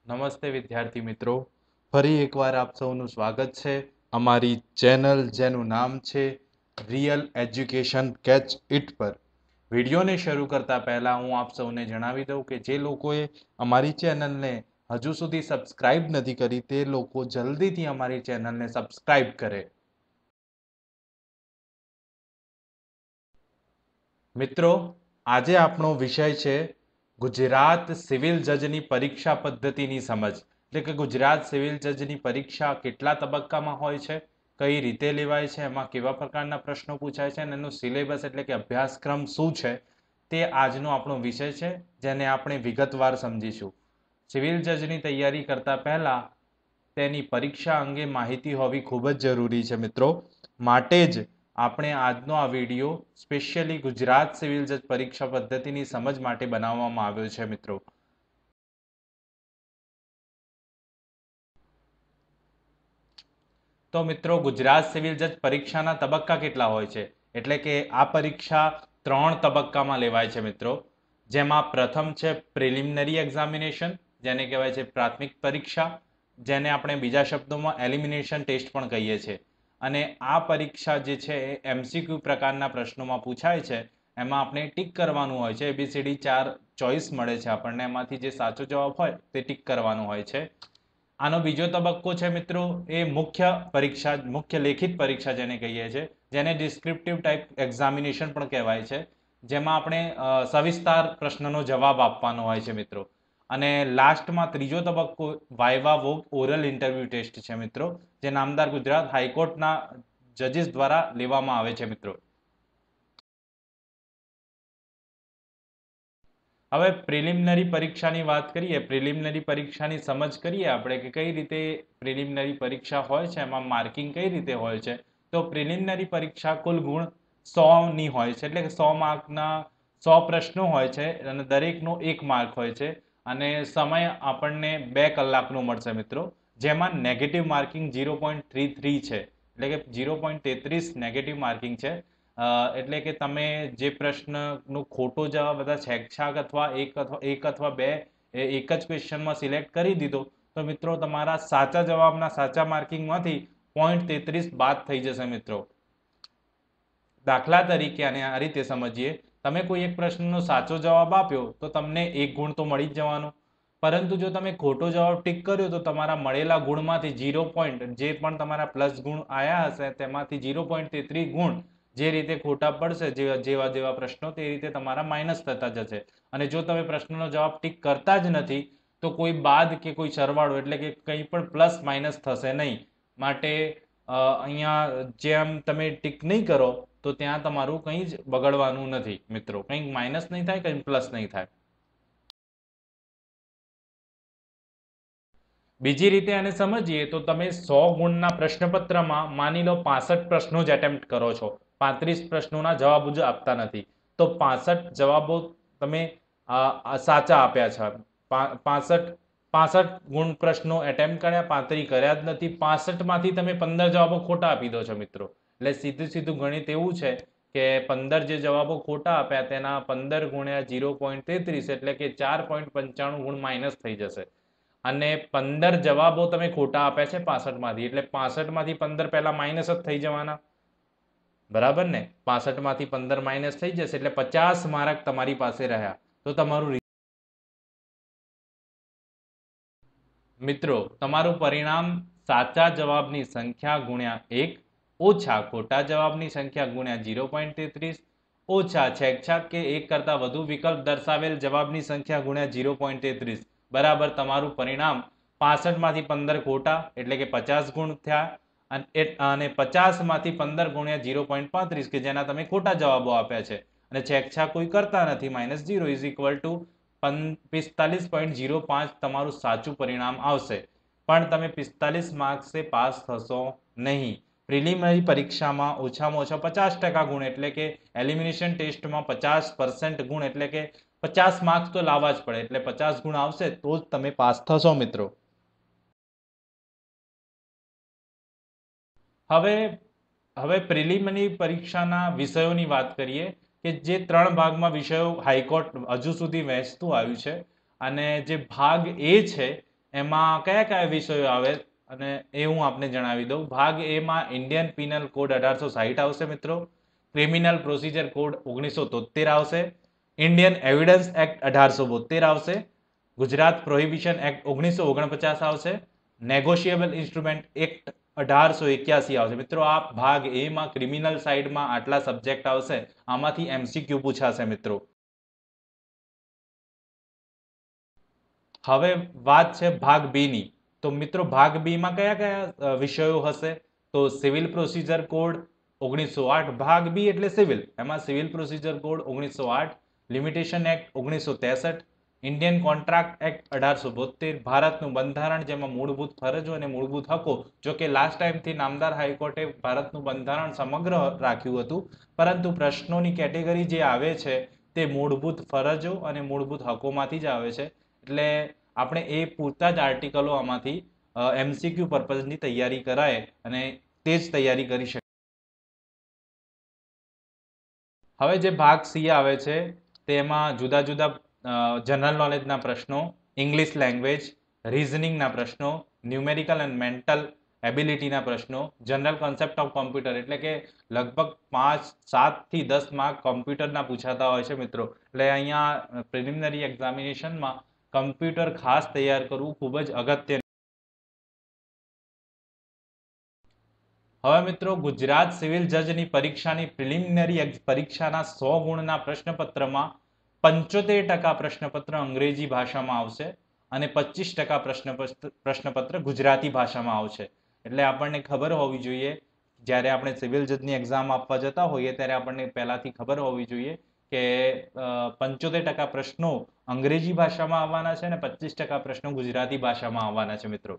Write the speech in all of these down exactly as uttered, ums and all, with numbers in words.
નમસ્તે વિદ્યાર્થી મિત્રો, ફરી એકવાર આપ સૌનું સ્વાગત છે અમારી ચેનલ જેનું નામ છે રિયલ એજ્યુકેશન કેચ ઇટ પર. વિડીયોને શરૂ કરતા પહેલા હું આપ સૌને જણાવી દઉં કે જે લોકોએ અમારી ચેનલને હજુ સુધી સબસ્ક્રાઇબ નથી કરી તે લોકો જલ્દીથી અમારી ચેનલને સબસ્ક્રાઇબ કરે. મિત્રો, આજે આપણો વિષય છે ગુજરાત સિવિલ જજની પરીક્ષા પદ્ધતિની સમજ. એટલે કે ગુજરાત સિવિલ જજની પરીક્ષા કેટલા તબક્કામાં હોય છે, કઈ રીતે લેવાય છે, એમાં કેવા પ્રકારના પ્રશ્નો પૂછાય છે અને એનું સિલેબસ એટલે કે અભ્યાસક્રમ શું છે, તે આજનો આપણો વિષય છે, જેને આપણે વિગતવાર સમજીશું. સિવિલ જજની તૈયારી કરતા પહેલા તેની પરીક્ષા અંગે માહિતી હોવી ખૂબ જ જરૂરી છે મિત્રો. માટે જ આપણે આજનો આ વિડીયો સ્પેશિયલી ગુજરાત સિવિલ જજ પરીક્ષા પદ્ધતિની સમજ માટે બનાવવામાં આવ્યો છે મિત્રો. તો મિત્રો, ગુજરાત સિવિલ જજ પરીક્ષાના તબક્કા કેટલા હોય છે? એટલે કે આ પરીક્ષા ત્રણ તબક્કામાં લેવાય છે મિત્રો. જેમાં પ્રથમ છે પ્રિલિમિનરી એક્ઝામિનેશન, જેને કહેવાય છે પ્રાથમિક પરીક્ષા, જેને આપણે બીજા શબ્દોમાં એલિમિનેશન ટેસ્ટ પણ કહીએ છીએ. અને આ પરીક્ષા જે છે એ એમસીક્યુ પ્રકારના પ્રશ્નોમાં પૂછાય છે. એમાં આપણે ટીક કરવાનું હોય છે. એબીસીડી ચાર ચોઈસ મળે છે આપણને, એમાંથી જે સાચો જવાબ હોય તે ટીક કરવાનું હોય છે. આનો બીજો તબક્કો છે મિત્રો એ મુખ્ય પરીક્ષા, મુખ્ય લેખિત પરીક્ષા જેને કહીએ છીએ, જેને ડિસ્ક્રિપ્ટિવ ટાઈપ એક્ઝામિનેશન પણ કહેવાય છે, જેમાં આપણે સવિસ્તાર પ્રશ્નનો જવાબ આપવાનો હોય છે મિત્રો. અને લાસ્ટમાં ત્રીજો તબક્કો viva voce oral interview test છે મિત્રો, જે નામદાર ગુજરાત હાઈકોર્ટના જજીસ દ્વારા લેવામાં આવે છે મિત્રો. હવે પ્રિલિમિનરી પરીક્ષાની વાત કરીએ, પ્રિલિમિનરી પરીક્ષાની સમજ કરીએ આપણે કે કઈ રીતે પ્રિલિમિનરી પરીક્ષા હોય છે, એમાં માર્કિંગ કઈ રીતે હોય છે. તો પ્રિલિમિનરી પરીક્ષા કુલ ગુણ સો ની હોય છે, એટલે કે સો માર્કના સો પ્રશ્નો હોય છે અને દરેકનો એક માર્ક હોય છે. અને સમય આપણને બે કલાકનો મળશે મિત્રો, જેમાં negative marking zero point three three છે, એટલે કે ઝીરો પોઈન્ટ તેત્રીસ નેગેટિવ માર્કિંગ છે. એટલે કે તમે જે પ્રશ્નનો ખોટો જવાબ બધા છેકછાક અથવા એક અથવા એક અથવા બે એક જ ક્વેશ્ચનમાં સિલેક્ટ કરી દીધો તો મિત્રો તમારા સાચા જવાબના સાચા માર્કિંગમાંથી પોઈન્ટ તેત્રીસ બાદ થઈ જશે મિત્રો. દાખલા તરીકે આને આ રીતે સમજીએ, તમે કોઈ એક પ્રશ્નનો સાચો જવાબ આપ્યો તો તમને એક ગુણ તો મળી જ જવાનો. પરંતુ જો તમે ખોટો જવાબ ટીક કર્યો તો તમારા મળેલા ગુણમાંથી ઝીરો પોઈન્ટ જે પણ તમારા પ્લસ ગુણ આવ્યા હશે તેમાંથી ઝીરો પોઈન્ટ તેત્રીસ ગુણ જે રીતે ખોટા પડશે, જેવા જેવા જેવા પ્રશ્નો તે રીતે તમારા માઇનસ થતા જશે. અને જો તમે પ્રશ્નનો જવાબ ટીક કરતા જ નથી તો કોઈ બાદ કે કોઈ સરવાળો એટલે કે કંઈ પણ પ્લસ માઇનસ થશે નહીં. માટે અહીંયા જેમ તમે ટીક નહીં કરો તો ત્યાં તમારું કંઈ જ બગડવાનું નથી મિત્રો, કંઈક માઇનસ નહીં થાય, કંઈ પ્લસ નહીં થાય. બીજી રીતે આને સમજીએ તો તમે સો ગુણના પ્રશ્નપત્રમાં માની લો પાસઠ પ્રશ્નો જ એટેમ્પ્ટ કરો છો, પાંત્રીસ પ્રશ્નોના જવાબ જ આપતા નથી, તો પાસઠ જવાબો તમે સાચા આપ્યા છે. પાસઠ પાસઠ ગુણ પ્રશ્નો એટેમ્પ્ટ કર્યા, પાંત્રીસ કર્યા જ નથી, પાસઠ માંથી તમે પંદર જવાબો ખોટા આપી દો છો મિત્રો. એટલે સીધું સીધું ગણિત એવું છે કે પંદર જે જવાબો ખોટા આપ્યા તેના પંદર ગુણ્યા ઝીરો પોઈન્ટ તેત્રીસ એટલે કે ચાર પોઈન્ટ પંચાણું ગુણ માઇનસ થઈ જશે. અને પંદર જવાબો તમે ખોટા આપ્યા છે પાસઠ માંથી, એટલે પાસઠ માંથી પંદર પહેલા માઇનસ જ થઈ જવાના, બરાબર ને? પાસઠ માંથી પંદર માઇનસ થઈ જશે એટલે પચાસ માર્ક તમારી પાસે રહ્યા. તો તમારું મિત્રો તમારું પરિણામ સાચા જવાબની સંખ્યા ગુણ્યા એક ઓછા ખોટા જવાબની સંખ્યા ગુણ્યા ઝીરો પોઈન્ટ તેત્રીસ ઓછા છેકછાક કે એક કરતા વધુ વિકલ્પ દર્શાવેલ જવાબની સંખ્યા ગુણ્યા ઝીરો પોઈન્ટ તેત્રીસ બરાબર તમારું પરિણામ પાસઠ માંથી પંદર ખોટા એટલે કે પચાસ ગુણ થયા અને પચાસ માંથી પંદર ગુણ્યા ઝીરો પોઈન્ટ પાંત્રીસ કે જેના તમે ખોટા જવાબો આપ્યા છે અને છેકછાક કોઈ કરતા નથી, minus zero is equal to પિસ્તાલીસ પોઈન્ટ ઝીરો પાંચ તમારું સાચું પરિણામ આવશે. પણ તમે પિસ્તાલીસ માર્ક્સે પાસ થશો નહીં. પ્રિલિમિનરી પરીક્ષામાં ઓછામાં ઓછા પચાસ ટકા ગુણ એટલે કે એલિમિનેશન ટેસ્ટમાં પચાસ પર્સન્ટ ગુણ એટલે કે પચાસ માર્ક્સ તો લાવવા જ પડે, એટલે પચાસ ગુણ આવશે તો જ તમે પાસ થશો મિત્રો. હવે હવે પ્રિલિમિનરી પરીક્ષાના વિષયોની વાત કરીએ કે જે ત્રણ ભાગમાં વિષયો હાઈકોર્ટ હજુ સુધી વહેંચતું આવ્યું છે. અને જે ભાગ એ છે એમાં કયા કયા વિષયો આવે અને એ હું આપને જણાવી દઉં. ભાગ એ માં ઇન્ડિયન પિનલ કોડ અઢારસો સાહીઠ આવશે મિત્રો, ક્રિમિનલ પ્રોસિજર કોડ ઓગણીસો તોતેર આવશે, ઇન્ડિયન એવિડન્સ એક્ટ અઢારસો બોતેર આવશે, ગુજરાત પ્રોહિબિશન એક્ટ ઓગણીસો ઓગણપચાસ આવશે, નેગોશિયેબલ ઇન્સ્ટ્રુમેન્ટ એક્ટ અઢારસો એક્યાસી આવશે. મિત્રો આ ભાગ એ માં ક્રિમિનલ સાઇડમાં આટલા સબ્જેક્ટ આવશે, આમાંથી એમસીક્યુ પૂછાશે મિત્રો. હવે વાત છે ભાગ બી ની. તો મિત્રો ભાગ બી માં કયા કયા વિષયો હશે? તો સિવિલ પ્રોસિજર કોડ ઓગણીસો આઠ, ભાગ બી એટલે સિવિલ, એમાં સિવિલ પ્રોસિજર કોડ ઓગણીસો આઠ, લિમિટેશન એક્ટ ઓગણીસો ત્રેસઠ, ઇન્ડિયન કોન્ટ્રાક્ટ એક્ટ અઢારસો બોતેર, ભારતનું બંધારણ જેમાં મૂળભૂત ફરજો અને મૂળભૂત હકો, જો કે લાસ્ટ ટાઈમથી નામદાર હાઈકોર્ટે ભારતનું બંધારણ સમગ્ર રાખ્યું હતું, પરંતુ પ્રશ્નોની કેટેગરી જે આવે છે તે મૂળભૂત ફરજો અને મૂળભૂત હકોમાંથી જ આવે છે. એટલે આપણે એ પૂરતા જ આર્ટિકલો આમાંથી એમસીક્યુ પર્પઝની તૈયારી કરાય અને તે જ તૈયારી કરી શકે. હવે જે ભાગ સી આવે છે તેમાં જુદા જુદા જનરલ નોલેજના પ્રશ્નો, ઇંગ્લિશ લેંગ્વેજ, રીઝનિંગના પ્રશ્નો, ન્યુમેરિકલ એન્ડ મેન્ટલ એબિલિટીના પ્રશ્નો, જનરલ કોન્સેપ્ટ ઓફ કોમ્પ્યુટર, એટલે કે લગભગ પાંચ સાત થી દસ માર્ક કોમ્પ્યુટરના પૂછાતા હોય છે મિત્રો. એટલે અહીંયા પ્રિલિમિનરી એક્ઝામિનેશનમાં કમ્પ્યુટર ખાસ તૈયાર કરવું ખૂબ જ અગત્યનું. હવે મિત્રો ગુજરાત સિવિલ જજની પરીક્ષાની પ્રિલિમિનરી પરીક્ષાના સો ગુણના પ્રશ્નપત્રમાં પંચોતેર ટકા પ્રશ્નપત્ર અંગ્રેજી ભાષામાં આવશે અને પચીસ ટકા પ્રશ્નપત્ર પ્રશ્નપત્ર ગુજરાતી ભાષામાં આવશે. એટલે આપણને ખબર હોવી જોઈએ, જ્યારે આપણે સિવિલ જજની એક્ઝામ આપવા જતા હોઈએ ત્યારે આપણને પહેલાથી ખબર હોવી જોઈએ કે પંચોતેર ટકા પ્રશ્નો અંગ્રેજી ભાષામાં આવવાના છે અને પચીસ ટકા પ્રશ્નો ગુજરાતી ભાષામાં આવવાના છે મિત્રો.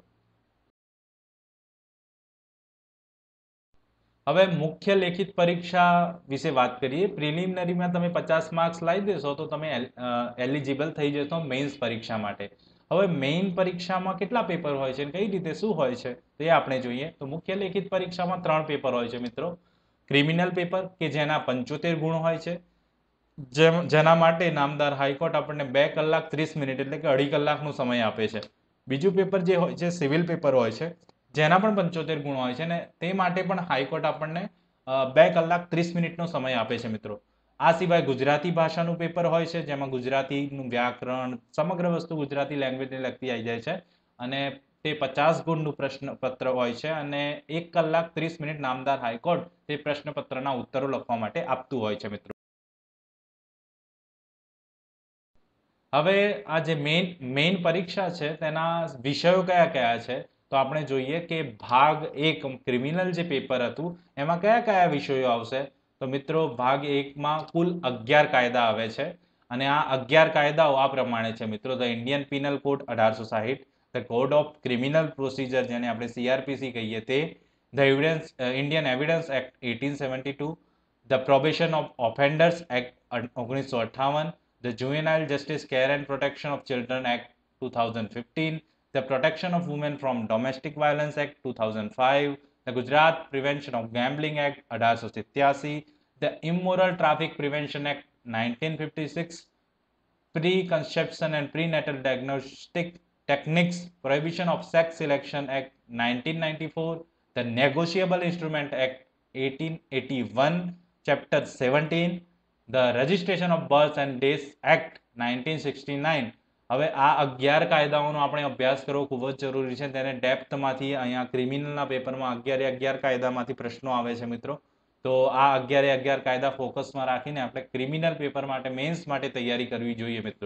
હવે મુખ્ય લેખિત પરીક્ષા વિશે વાત કરીએ. પ્રિલિમિનરીમાં તમે પચાસ માર્ક્સ લાવી દેશો તો તમે એલિજિબલ થઈ જશો મેઇન્સ પરીક્ષા માટે. હવે મેઇન પરીક્ષામાં કેટલા પેપર હોય છે, કઈ રીતે શું હોય છે તે આપણે જોઈએ. તો મુખ્ય લેખિત પરીક્ષામાં ત્રણ પેપર હોય છે મિત્રો. ક્રિમિનલ પેપર કે જેના પંચોતેર ગુણ હોય છે, જેમ જેના માટે નામદાર હાઈકોર્ટ આપણને બે કલાક ત્રીસ મિનિટ એટલે કે અઢી કલાકનો સમય આપે છે. બીજું પેપર જે હોય છે સિવિલ પેપર હોય છે, જેના પણ પંચોતેર ગુણ હોય છે ને તે માટે પણ હાઈકોર્ટ આપણને બે કલાક ત્રીસ મિનિટનો સમય આપે છે મિત્રો. આ સિવાય ગુજરાતી ભાષાનું પેપર હોય છે, જેમાં ગુજરાતીનું વ્યાકરણ સમગ્ર વસ્તુ ગુજરાતી લેંગ્વેજને લગતી આવી જાય છે અને તે પચાસ ગુણનું પ્રશ્નપત્ર હોય છે અને એક કલાક ત્રીસ મિનિટ નામદાર હાઈકોર્ટ તે પ્રશ્નપત્રના ઉત્તરો લખવા માટે આપતું હોય છે મિત્રો. હવે આ જે મેઇન મેઇન પરીક્ષા છે તેના વિષયો કયા કયા છે તો આપણે જોઈએ કે ભાગ એક ક્રિમિનલ જે પેપર હતું એમાં કયા કયા વિષયો આવશે. તો મિત્રો ભાગ એકમાં કુલ અગિયાર કાયદા આવે છે અને આ અગિયાર કાયદાઓ આ પ્રમાણે છે મિત્રો. ધ ઇન્ડિયન પિનલ કોડ અઢારસો સાહીઠ, the code of criminal procedure જેને આપણે સીઆરપીસી કહીએ તે, the evidence Indian evidence act eighteen seventy two, the probation of offenders act ઓગણીસો અઠ્ઠાવન, the Juvenile Justice Care and Protection of Children Act two thousand fifteen, the Protection of Women from Domestic Violence Act two thousand five, the Gujarat Prevention of Gambling Act અઢારસો સિત્યાસી, the Immoral Traffic Prevention Act nineteen fifty-six, Pre-Conception and Prenatal Diagnostic Techniques Prohibition of Sex Selection Act nineteen ninety-four, the Negotiable Instrument Act eighteen eighty-one, Chapter seventeen, the Registration of Births and Deaths Act nineteen sixty nine. હવે આ અગિયાર કાયદાઓનો આપણે અભ્યાસ કરવો ખૂબ જ જરૂરી છે. તેને ડેપ્થમાંથી અહીંયા ક્રિમિનલના પેપરમાં અગિયારે અગિયાર કાયદામાંથી પ્રશ્નો આવે છે મિત્રો. તો આ અગિયારે અગિયાર કાયદા ફોકસમાં રાખીને આપણે ક્રિમિનલ પેપર માટે મેન્સ માટે તૈયારી કરવી જોઈએ મિત્રો.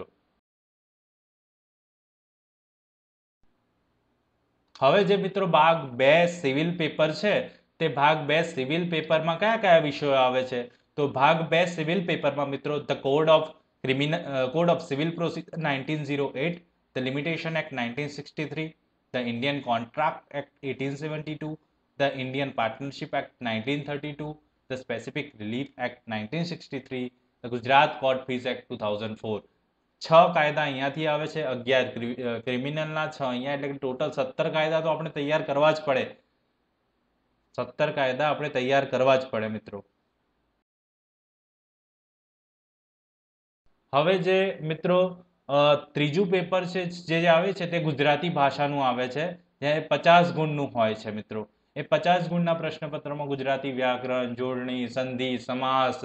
હવે જે મિત્રો ભાગ બે સિવિલ પેપર છે તે ભાગ બે સિવિલ પેપરમાં કયા કયા વિષયો આવે છે તો ભાગ બે સિવિલ પેપરમાં મિત્રો the code of criminal code of civil procedure nineteen zero eight, the limitation act nineteen sixty three, the Indian contract act eighteen seventy two, the Indian partnership act nineteen thirty two, the specific relief act nineteen sixty three, the Gujarat court fees act two thousand four. છ કાયદા અહીંયાથી આવે છે, અગિયાર ક્રિમિનલના છ અહીંયા, એટલે કે ટોટલ સત્તર કાયદા તો આપણે તૈયાર કરવા જ પડે. સત્તર કાયદા આપણે તૈયાર કરવા જ પડે મિત્રો. હવે જે મિત્રો ત્રીજું પેપર છે જે આવે છે તે ગુજરાતી ભાષાનું આવે છે, જે પચાસ ગુણનું હોય છે મિત્રો. એ પચાસ ગુણના પ્રશ્નપત્રમાં ગુજરાતી વ્યાકરણ, જોડણી, સંધિ, સમાસ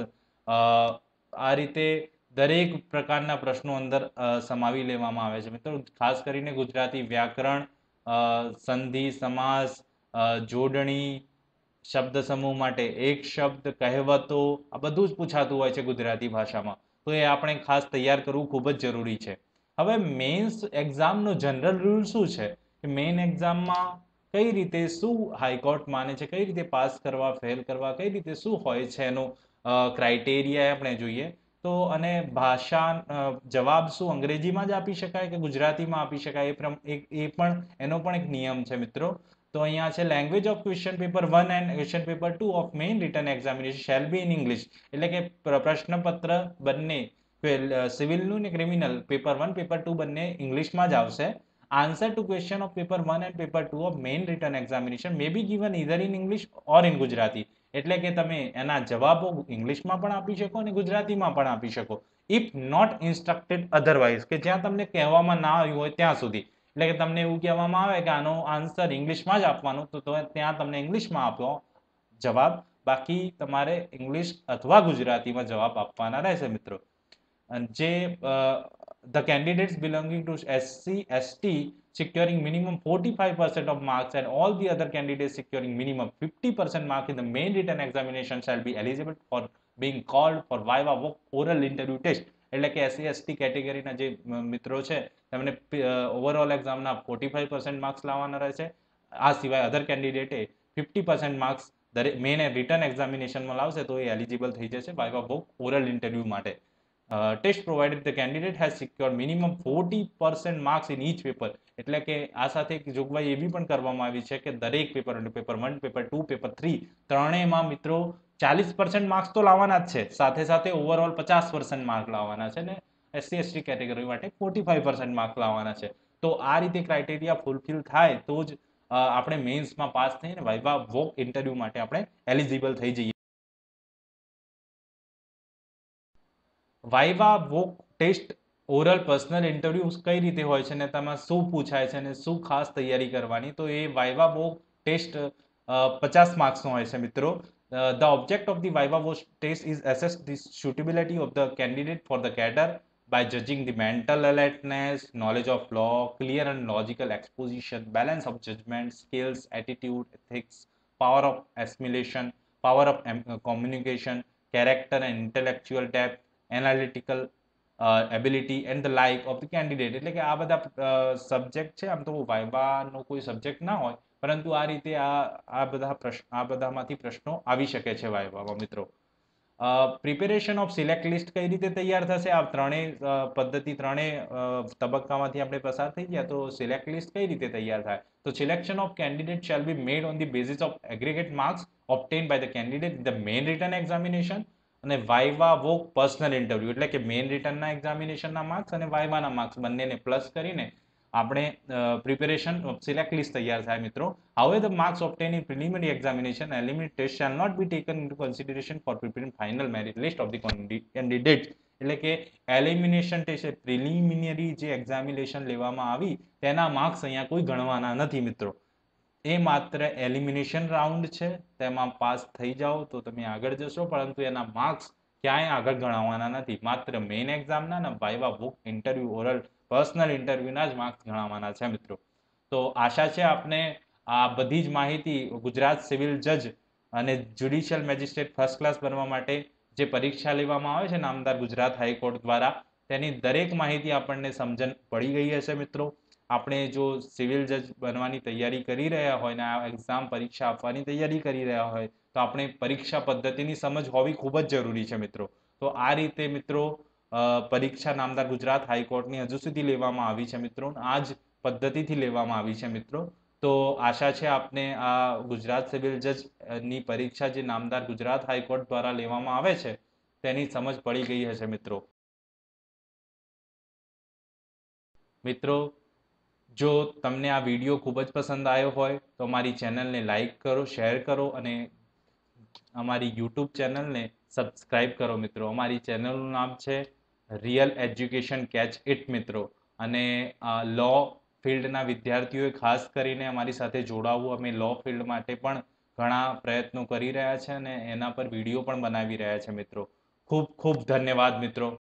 આ રીતે દરેક પ્રકારના પ્રશ્નો અંદર સમાવી લેવામાં આવે છે મિત્રો. ખાસ કરીને ગુજરાતી વ્યાકરણ, સંધિ, સમાસ, જોડણી, શબ્દ સમૂહ માટે એક શબ્દ, કહેવતો, આ બધું જ પૂછાતું હોય છે ગુજરાતી ભાષામાં. તો એ આપણે ખાસ તૈયાર કરવું ખૂબ જ જરૂરી છે. હવે મેન્સ એક્ઝામનો જનરલ રૂલ શું છે કે મેઇન એક્ઝામમાં કઈ રીતે શું હાઈકોર્ટ માને છે, કઈ રીતે પાસ કરવા, ફેલ કરવા, કઈ રીતે શું હોય છે એનો ક્રાઇટેરિયા આપણે જોઈએ. તો અને ભાષા જવાબ શું અંગ્રેજીમાં જ આપી શકાય કે ગુજરાતીમાં આપી શકાય, એ એ પણ એનો પણ એક નિયમ છે મિત્રો. તો અહીંયા છે language of question paper one and question paper two of main written examination shall be in English. એટલે કે પ્રશ્નપત્ર બંને સિવિલનું ને criminal paper one paper two બંને ઇંગ્લિશમાં જ આવશે. Answer to question of paper one and paper two of main written examination may be given either in English or in Gujarati. એટલે કે તમે એના જવાબો ઇંગ્લિશમાં પણ આપી શકો અને ગુજરાતીમાં પણ આપી શકો, ઇફ નોટ ઇન્સ્ટ્રક્ટેડ અધરવાઇઝ, કે જ્યાં તમને કહેવામાં ના આવ્યું હોય ત્યાં સુધી. એટલે કે તમને એવું કહેવામાં આવે કે આનો આન્સર ઇંગ્લિશમાં જ આપવાનો, તો ત્યાં તમને ઇંગ્લિશમાં આપો જવાબ, બાકી તમારે ઇંગ્લિશ અથવા ગુજરાતીમાં જવાબ આપવાના રહેશે મિત્રો. જે the candidates belonging to S C S T securing minimum forty-five percent of marks and all the other candidates securing minimum fifty percent mark in the main written examination shall be eligible for being called for viva voc oral interview test. એટલે કે SC ST કેટેગરીના જે મિત્રો છે તેમને overall એક્ઝામના forty five percent marks લાવવાના રહેશે. આ સિવાય અધર કેન્ડિડેટે ફિફ્ટી પર્સન્ટ માર્ક્સ દરેક મેઇન રિટર્ન એક્ઝામિનેશનમાં લાવશે તો એ એલિજિબલ થઈ જશે વાઇવા વોક ઓરલ ઇન્ટરવ્યુ માટે. Uh, test provided the candidate has secured minimum forty percent marks in each paper. એટલે કે આ સાથે એક જોગવાઈ એવી પણ કરવામાં આવી છે કે દરેક paper, paper one, paper two, paper three, ત્રણેયમાં મિત્રો ચાલીસ પર્સન્ટ માર્ક્સ તો લાવવાના જ છે, સાથે સાથે ઓવરઓલ પચાસ પર્સન્ટ માર્ક લાવવાના છે ને એસસી એસટી કેટેગરી માટે ફોર્ટી ફાઈવ પર્સન્ટ માર્ક લાવવાના છે. તો આ રીતે ક્રાઇટેરિયા ફૂલફિલ થાય તો જ આપણે મેન્સમાં પાસ થઈને વાઇવા વોક ઇન્ટરવ્યુ માટે આપણે એલિજિબલ થઈ જઈએ. Viva voce test oral personal interview કઈ રીતે હોય છે ને તેમાં શું પૂછાય છે અને શું ખાસ તૈયારી કરવાની, તો એ વાઇવા વોક ટેસ્ટ પચાસ માર્ક્સનો હોય છે મિત્રો. The object of the viva voce test is assess the suitability of the candidate for the cadre by judging the mental alertness, knowledge of law, clear and logical exposition, balance of judgment, skills, attitude, ethics, power of assimilation, power of uh, communication, character and intellectual depth, analytical uh, ability and the like of the candidate. એટલે કે આ બધા subject છે. આમ તો વાઇવાનો કોઈ subject ના હોય, પરંતુ આ રીતે આ આ બધા પ્રશ્ન આ બધામાંથી પ્રશ્નો આવી શકે છે વાઇવામાં મિત્રો. પ્રિપેરેશન ઓફ સિલેક્ટ લિસ્ટ કઈ રીતે તૈયાર થશે, આ ત્રણેય પદ્ધતિ ત્રણેય તબક્કામાંથી આપણે પસાર થઈ ગયા. તો સિલેક્ટ લિસ્ટ કઈ રીતે તૈયાર થાય, તો selection of candidate shall be made on the basis of aggregate marks obtain by the candidate in the main written examination અને વાઇવા વોક પર્સનલ ઇન્ટરવ્યુ. એટલે કે મેઇન રિટનના એક્ઝામિનેશનના માર્ક્સ અને વાઇવાના માર્ક્સ બંનેને પ્લસ કરીને આપણે પ્રિપેરેશન સિલેક્ટ લિસ્ટ તૈયાર થાય મિત્રો. However, the marks obtained in preliminary examination and eliminate test shall not be taken into consideration for preparing final merit list of the candidates. એટલે કે elimination test, preliminary જે examination લેવામાં આવી તેના marks અહીંયા કોઈ ગણવાના નથી મિત્રો. એ માત્ર એલિમિનેશન રાઉન્ડ છે, તેમાં પાસ થઈ જાઓ તો તમે આગળ જશો, પરંતુ એના માર્ક્સ ક્યાંય આગળ ગણાવવાના નથી. માત્ર મેઇન એક્ઝામના અને viva voce interview oral personal ઇન્ટરવ્યુના જ માર્ક્સ ગણાવવાના છે મિત્રો. તો આશા છે આપને આ બધી જ માહિતી ગુજરાત સિવિલ જજ અને જ્યુડિશિયલ મેજિસ્ટ્રેટ ફર્સ્ટ ક્લાસ બનવા માટે જે પરીક્ષા લેવામાં આવે છે નામદાર ગુજરાત હાઈકોર્ટ દ્વારા, તેની દરેક માહિતી આપણને સમજણ પડી ગઈ હશે મિત્રો. આપણે જો સિવિલ જજ બનવાની તૈયારી કરી રહ્યા હોય ને આ એક્ઝામ પરીક્ષા આપવાની તૈયારી કરી રહ્યા હોય તો આપણે પરીક્ષા પદ્ધતિની સમજ હોવી ખૂબ જ જરૂરી છે મિત્રો. તો આ રીતે મિત્રો પરીક્ષા નામદાર ગુજરાત હાઈકોર્ટની હજુ સુધી લેવામાં આવી છે મિત્રો, આ જ પદ્ધતિથી લેવામાં આવી છે મિત્રો. તો આશા છે આપને આ ગુજરાત સિવિલ જજ ની પરીક્ષા જે નામદાર ગુજરાત હાઈકોર્ટ દ્વારા લેવામાં આવે છે તેની સમજ પડી ગઈ હશે મિત્રો. મિત્રો જો તમને આ વિડીયો ખૂબ જ પસંદ આવ્યો હોય તો અમારી ચેનલને લાઈક કરો, શેર કરો અને અમારી યુટ્યુબ ચેનલને સબસ્ક્રાઇબ કરો મિત્રો. અમારી ચેનલનું નામ છે રિયલ એજ્યુકેશન કેચ ઇટ મિત્રો. અને લો ફિલ્ડના વિદ્યાર્થીઓએ ખાસ કરીને અમારી સાથે જોડાવવું. અમે લો ફિલ્ડ માટે પણ ઘણા પ્રયત્નો કરી રહ્યા છે અને એના પર વિડીયો પણ બનાવી રહ્યા છે મિત્રો. ખૂબ ખૂબ ધન્યવાદ મિત્રો.